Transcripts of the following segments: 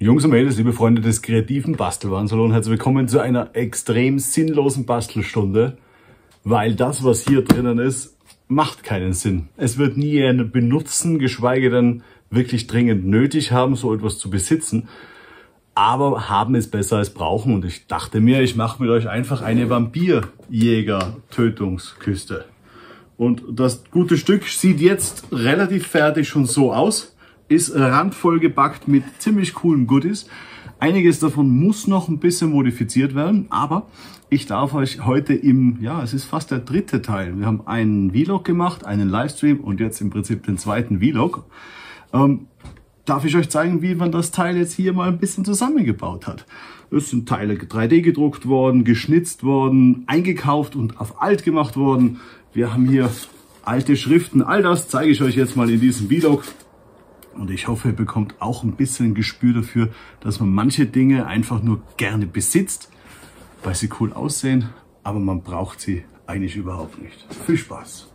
Jungs und Mädels, liebe Freunde des kreativen Bastelwarensalons, herzlich willkommen zu einer extrem sinnlosen Bastelstunde, weil das, was hier drinnen ist, macht keinen Sinn. Es wird nie einen benutzen, geschweige denn wirklich dringend nötig haben, so etwas zu besitzen. Aber haben ist besser als brauchen und ich dachte mir, ich mache mit euch einfach eine Vampirjäger-Tötungsküste. Und das gute Stück sieht jetzt relativ fertig schon so aus. Ist randvoll gepackt mit ziemlich coolen Goodies. Einiges davon muss noch ein bisschen modifiziert werden, aber ich darf euch heute es ist fast der dritte Teil. Wir haben einen Vlog gemacht, einen Livestream und jetzt im Prinzip den zweiten Vlog. Darf ich euch zeigen, wie man das Teil jetzt hier mal ein bisschen zusammengebaut hat. Es sind Teile 3D gedruckt worden, geschnitzt worden, eingekauft und auf alt gemacht worden. Wir haben hier alte Schriften, all das zeige ich euch jetzt mal in diesem Vlog. Und ich hoffe, ihr bekommt auch ein bisschen ein Gespür dafür, dass man manche Dinge einfach nur gerne besitzt, weil sie cool aussehen, aber man braucht sie eigentlich überhaupt nicht. Viel Spaß!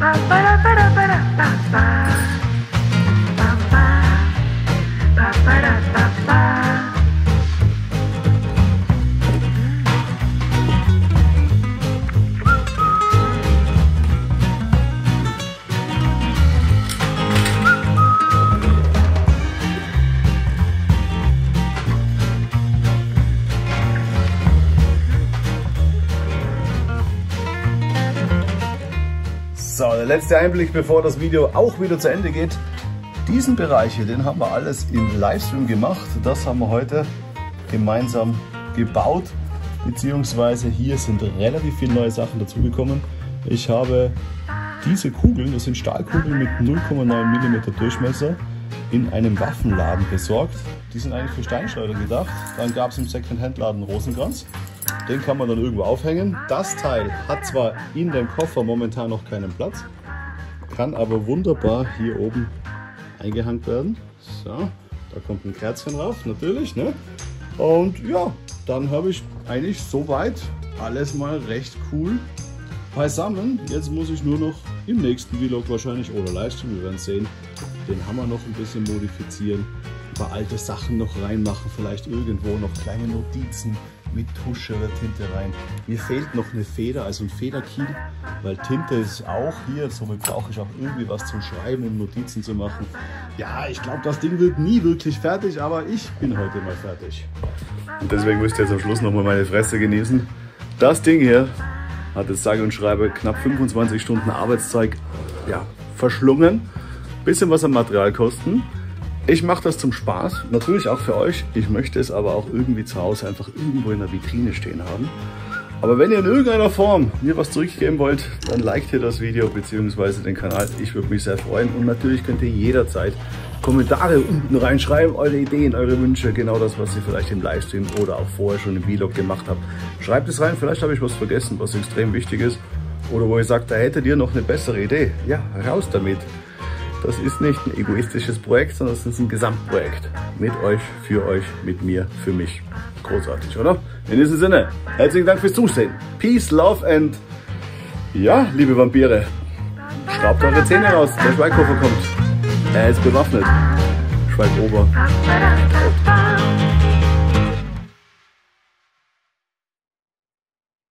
So, der letzte Einblick, bevor das Video auch wieder zu Ende geht. Diesen Bereich hier, den haben wir alles im Livestream gemacht. Das haben wir heute gemeinsam gebaut, beziehungsweise hier sind relativ viele neue Sachen dazugekommen. Ich habe diese Kugeln, das sind Stahlkugeln mit 0,9 mm Durchmesser, in einem Waffenladen besorgt. Die sind eigentlich für Steinschleuder gedacht. Dann gab es im Second-Hand-Laden Rosenkranz. Den kann man dann irgendwo aufhängen. Das Teil hat zwar in dem Koffer momentan noch keinen Platz, kann aber wunderbar hier oben eingehängt werden. So, da kommt ein Kerzchen drauf, natürlich, ne? Und ja, dann habe ich eigentlich soweit alles mal recht cool beisammen. Jetzt muss ich nur noch im nächsten Vlog wahrscheinlich oder Livestream, wir werden sehen, den Hammer noch ein bisschen modifizieren, ein paar alte Sachen noch reinmachen, vielleicht irgendwo noch kleine Notizen mit Tusche oder Tinte rein. Mir fehlt noch eine Feder, also ein Federkiel, weil Tinte ist auch hier, somit brauche ich auch irgendwie was zum Schreiben und Notizen zu machen. Ja, ich glaube, das Ding wird nie wirklich fertig, aber ich bin heute mal fertig. Und deswegen müsst ihr jetzt am Schluss nochmal meine Fresse genießen. Das Ding hier hat jetzt sage und schreibe knapp 25 Stunden Arbeitszeit, ja, verschlungen. Bisschen was am Materialkosten. Ich mache das zum Spaß, natürlich auch für euch. Ich möchte es aber auch irgendwie zu Hause einfach irgendwo in der Vitrine stehen haben. Aber wenn ihr in irgendeiner Form mir was zurückgeben wollt, dann liked ihr das Video bzw. den Kanal. Ich würde mich sehr freuen. Und natürlich könnt ihr jederzeit Kommentare unten reinschreiben, eure Ideen, eure Wünsche, genau das, was ihr vielleicht im Livestream oder auch vorher schon im Vlog gemacht habt. Schreibt es rein, vielleicht habe ich was vergessen, was extrem wichtig ist. Oder wo ihr sagt, da hättet ihr noch eine bessere Idee. Ja, raus damit. Das ist nicht ein egoistisches Projekt, sondern es ist ein Gesamtprojekt. Mit euch, für euch, mit mir, für mich. Großartig, oder? In diesem Sinne, herzlichen Dank fürs Zusehen. Peace, Love and... Ja, liebe Vampire, schraubt eure Zähne raus. Der Schweighofer kommt. Er ist bewaffnet. Schweigober.